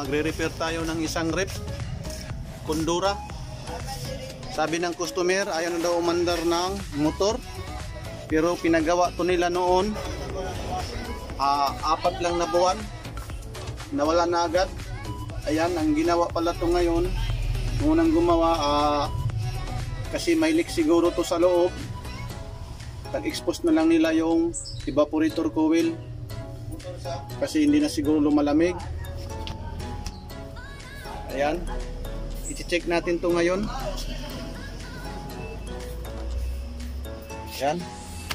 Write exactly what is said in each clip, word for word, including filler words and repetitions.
magre-repair tayo ng isang rep Kondura. Sabi ng customer ayaw na daw umandar ng motor, pero pinagawa to nila noon uh, apat lang na buwan, nawala na agad. Ayan, ang ginawa pala to ngayon, unang gumawa uh, kasi may leak siguro to sa loob, tag-expose na lang nila yung evaporator coil kasi hindi na siguro lumalamig. Ayan, i-check natin to ngayon. Ayan.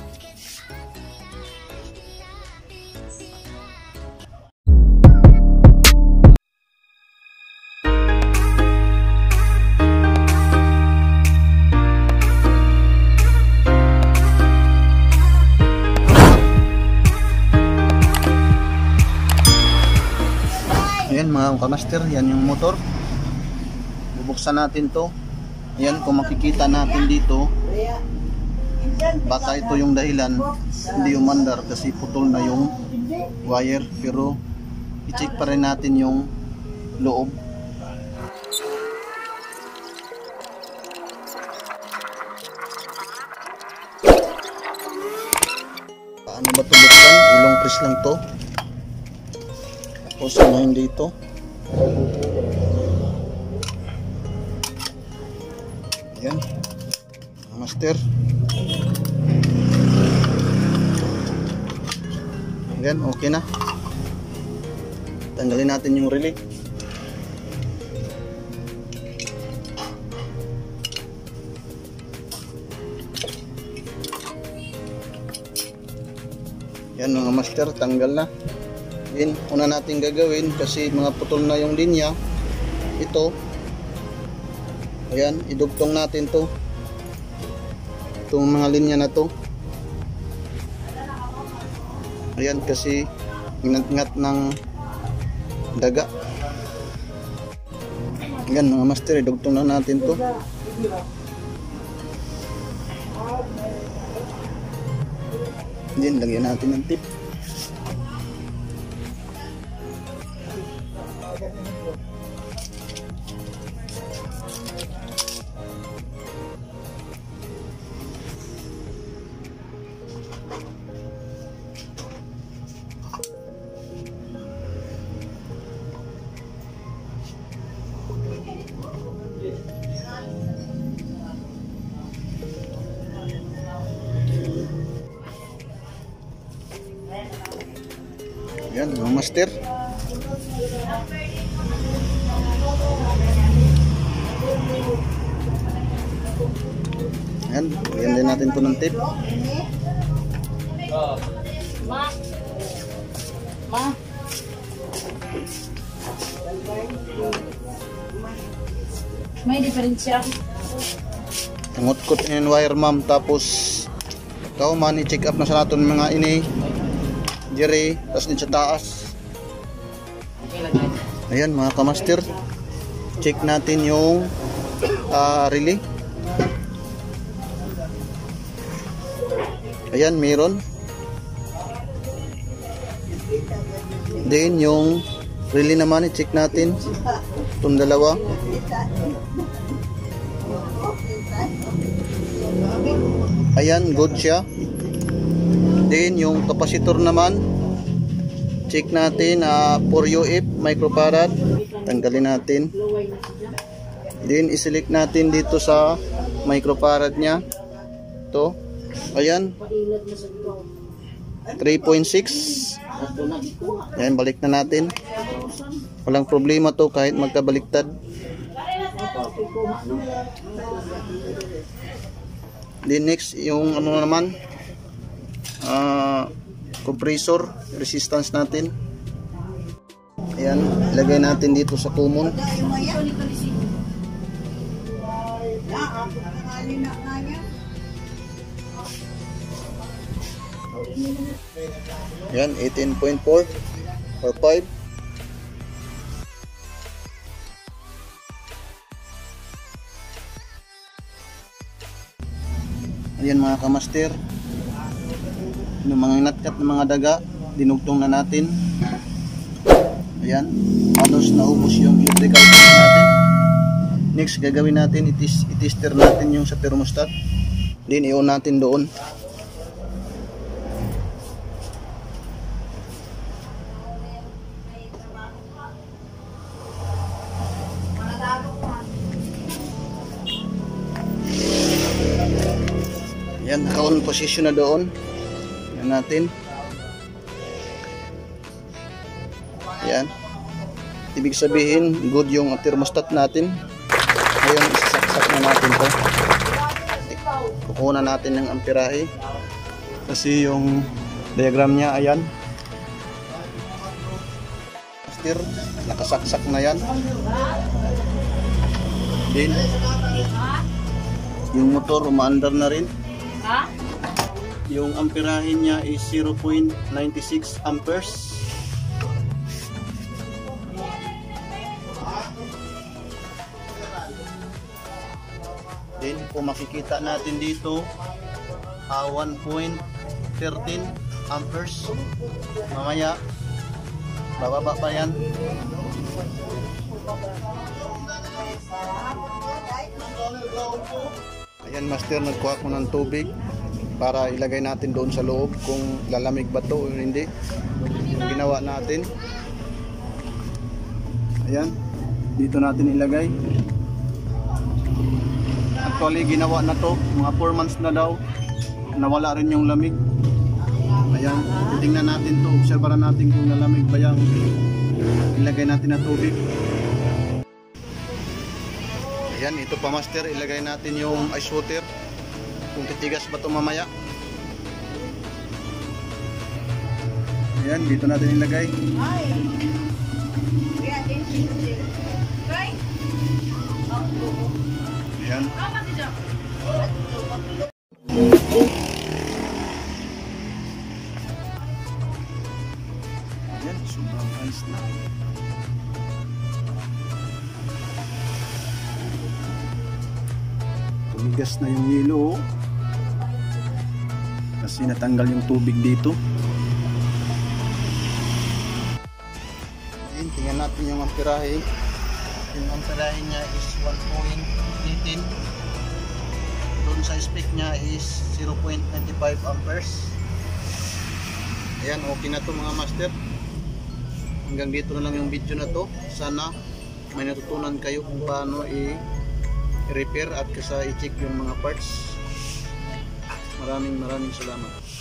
Ayan mga kamaster, yan yung motor. Bubuksan natin to. Ayan, kung makikita natin dito, baka ito yung dahilan hindi umandar kasi putol na yung wire, pero i-check pa rin natin yung loob. Paano ba ito buksan? Ilong press lang to. Tapos unahin dito. Ayan, master. Ayan, okay na. Tanggalin natin yung relay. Yan mga master, tanggal na. Yan, una natin gagawin kasi mga putol na yung linya. Ito. Ayan, idugtong natin to. Itong mga linya na to. Ayan, kasi ingat-ngat ng daga. Ayan mga master, idugtong na natin to. Ayan, lagyan natin ng tip. Yan mga master. Yan, lagyan din natin ito ng tape. Ma. Ma. May diferensya. Tungot-kot yung wire ma'am, tapos ikaw man i-check up na sa natin mga ini Jerry, tapos din sa taas. Ayan mga kamaster, check natin yung uh, relay. Ayan, meron. Then yung relay naman i-check natin itong dalawa. Ayan, good siya. Then yung capacitor naman, check natin uh, four U F microfarad. Tanggalin natin. Then iselect natin dito sa microfarad niya. Ito. Ayan. three point six. Ayan, balik na natin. Walang problema to kahit magkabaliktad. Then next, yung ano naman, uh, compressor resistance natin. Ayan, ilagay natin dito sa common. Ayan, eighteen point four or five. Ayan mga kamaster, yung mga inatkat ng mga daga dinugtong na natin. Ayan, halos naubos yung electrical cable natin. Next, gagawin natin, itis, itester natin yung sa thermostat. Then, i-on natin doon. Ayan, naka-on position na doon. Ayan natin. Ayan. Ibig sabihin, good yung thermostat natin. Ngayon, isasaksak na natin to. Kukuha natin ng amperahe. Kasi yung diagram niya, ayan. Master, nakasaksak na yan. Then, yung motor, umaandar na rin. Ha? Yung amperahe niya is zero point nine six amperes. Then kung makikita natin dito, uh, one point one three amperes. Mamaya bababa pa yan. Ayan master, nagkuha ko ng tubig para ilagay natin doon sa loob kung lalamig ba to o hindi. Yung ginawa natin. Ayan, dito natin ilagay. Actually ginawa na to, mga four months na daw. Nawala rin yung lamig. Ayan, titingnan natin to, obserbahan natin kung lalamig ba yung ilagay natin na tubig. Ayan, ito pa master, ilagay natin yung ice water kung titigas ba ito mamaya. Ayan, dito natin ilagay. Ayan. Ayan, sobrang ice na. Tumigas na yung yelo kasi natanggal yung tubig dito. Ayan, tingnan natin yung amperahe. Yung amperahe niya is one point one eight. Doon sa spec niya is zero point nine five amperes. Ayan, okay na to mga master. Hanggang dito na lang yung video na to. Sana may natutunan kayo kung paano i repair at kasa i-check yung mga parts. Maraming maraming salamat.